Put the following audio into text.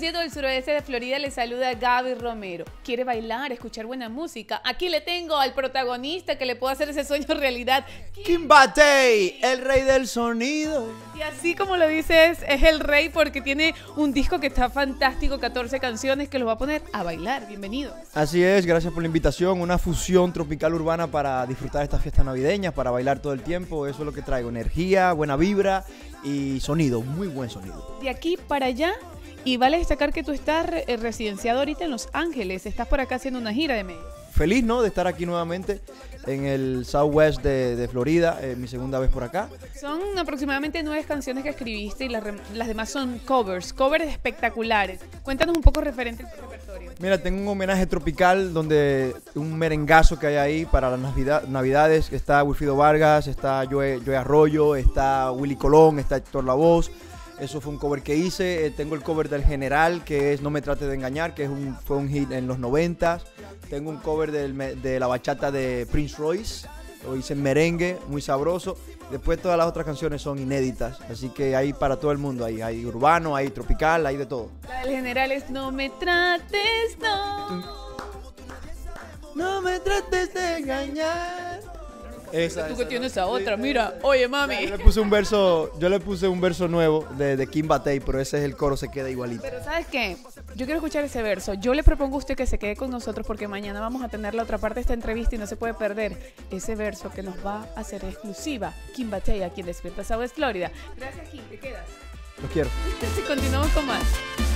100% del suroeste de Florida, le saluda Gaby Romero. ¿Quiere bailar, escuchar buena música? Aquí le tengo al protagonista que le puede hacer ese sueño realidad. Kim Batey, el rey del sonido. Y así como lo dices, es el rey porque tiene un disco que está fantástico, 14 canciones que los va a poner a bailar. Bienvenido. Así es, gracias por la invitación. Una fusión tropical urbana para disfrutar estas fiestas navideñas, para bailar todo el tiempo. Eso es lo que traigo, energía, buena vibra y sonido, muy buen sonido. De aquí para allá, y vale destacar que tú estás residenciado ahorita en Los Ángeles, estás por acá haciendo una gira de medios. Feliz, ¿no?, de estar aquí nuevamente en el Southwest de Florida, mi segunda vez por acá. Son aproximadamente 9 canciones que escribiste y las demás son covers espectaculares. Cuéntanos un poco referente a tu repertorio. Mira, tengo un homenaje tropical donde un merengazo que hay ahí para las navidades. Está Wilfrido Vargas, está Joe Arroyo, está Willy Colón, está Héctor Lavoe. Eso fue un cover que hice. Tengo el cover del General, que es No me trates de engañar, que fue un hit en los 90s. Tengo un cover de la bachata de Prince Royce, lo hice en merengue, muy sabroso. Después todas las otras canciones son inéditas, así que hay para todo el mundo. Hay urbano, hay tropical, hay de todo. La del General es No me trates, no. No me trates de engañar. Tú que tienes a otra, mira, oye mami. Yo le puse un verso nuevo de Kim Batey, pero ese es el coro, se queda igualito. Pero ¿sabes qué? Yo quiero escuchar ese verso. Yo le propongo a usted que se quede con nosotros porque mañana vamos a tener la otra parte de esta entrevista y no se puede perder ese verso que nos va a hacer exclusiva Kim Batey aquí en Despierta Southwest Florida. Gracias, Kim, te quedas. Los quiero. Continuamos con más.